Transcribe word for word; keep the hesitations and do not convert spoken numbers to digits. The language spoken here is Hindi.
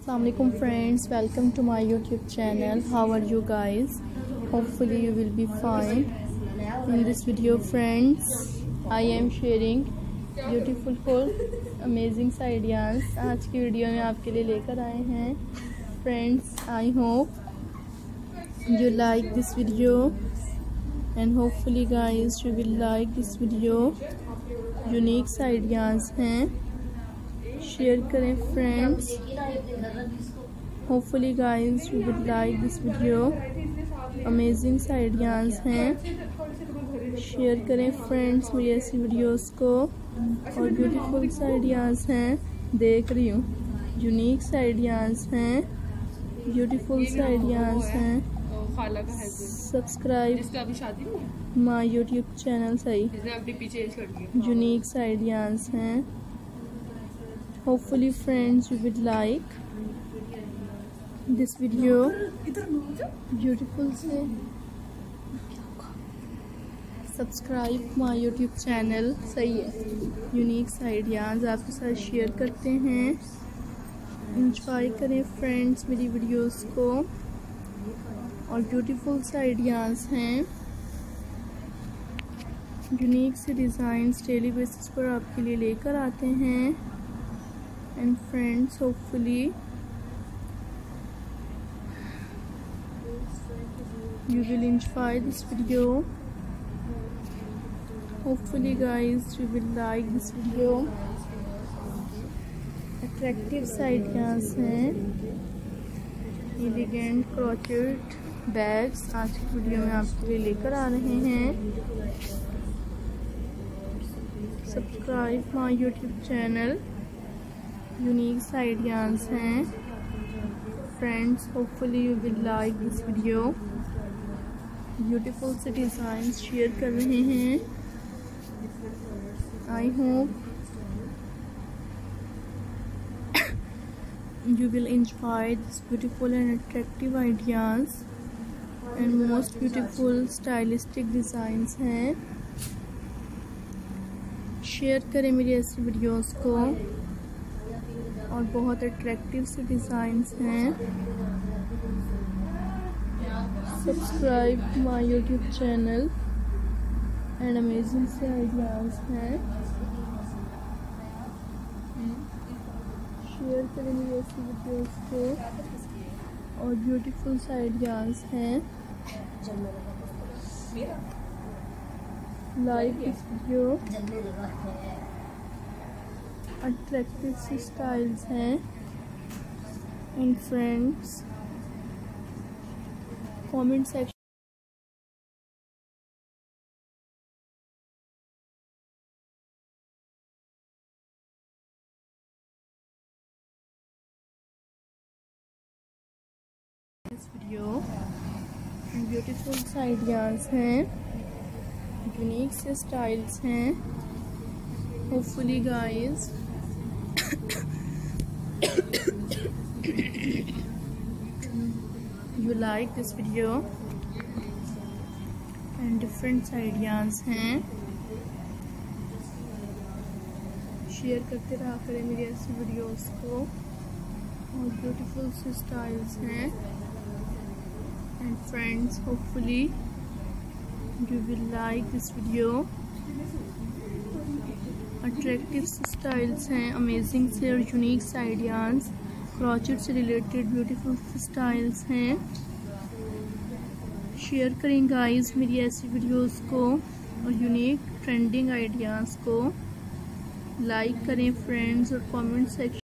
Assalamualaikum friends, welcome to my YouTube channel. How are you guys? Hopefully you will be fine. In this video friends, I am sharing beautiful amazing ideas. आज की वीडियो में आपके लिए लेकर आए हैं friends. I hope you like this video and hopefully guys you will like this video. Unique ideas हैं, शेयर करें friends. Hopefully guys you would like this video. Amazing ideas हैं, शेयर करें फ्रेंड्स मेरी ऐसी वीडियोस को. और ब्यूटीफुल आइडियाज़ हैं, देख रही हूँ. यूनिक आइडियाज़ हैं, ब्यूटीफुल आइडियाज़ हैं. Subscribe my YouTube channel. सही यूनिक आइडियाज़ हैं. Hopefully friends you would like this video. Beautiful से सब्सक्राइब माई यूट्यूब चैनल. सही है. यूनिक आइडियाज़ आपके साथ शेयर करते हैं. इंजॉय करें फ्रेंड्स मेरी वीडियोस को. और ब्यूटीफुल आइडियाज़ हैं, यूनिक से डिज़ाइंस डेली बेसिस पर आपके लिए लेकर आते हैं. And friends, hopefully you will enjoy this video. Hopefully guys you will like this video. Attractive ideas हैं, elegant crochet bags आज की वीडियो में आपके लिए लेकर आ रहे हैं. Subscribe my YouTube channel. Unique ideas हैं friends. Hopefully you will like this video. Beautiful से डिज़ाइन शेयर कर रहे हैं. I hope you will enjoy this beautiful and attractive ideas and most beautiful stylistic designs हैं. शेयर करें मेरी ऐसी वीडियोस को. और बहुत अट्रैक्टिव से डिज़ाइंस हैं. Subscribe my YouTube channel and amazing से आइडियाज़ हैं. शेयर करें मेरी ऐसी वीडियोस को. और ब्यूटीफुल से आइडियाज़ हैं. Like this video. अट्रैक्टिव सी स्टाइल्स हैं. एंड फ्रेंड्स कमेंट सेक्शन इस वीडियो ब्यूटीफुल आइडियाज़ हैं, यूनिक से स्टाइल्स हैं. Hopefully guys you like this video and different ideas हैं. शेयर करते रहा करें मेरी ऐसी वीडियोस को. और ब्यूटीफुल से स्टाइल्स हैं. And friends hopefully you will like this video. Attractive styles हैं, अमेजिंग से और यूनिक आइडियाज़. क्रॉचेट से रिलेटेड ब्यूटीफुल स्टाइल्स हैं. शेयर करें गाइस मेरी ऐसी वीडियोस को. और यूनिक ट्रेंडिंग आइडियाज़ को लाइक करें फ्रेंड्स. और कमेंट सेक्शन